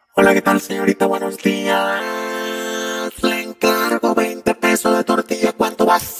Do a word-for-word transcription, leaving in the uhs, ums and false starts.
Hola, ¿qué tal, señorita? Buenos días. Le encargo veinte pesos de tortilla. ¿Cuánto vas?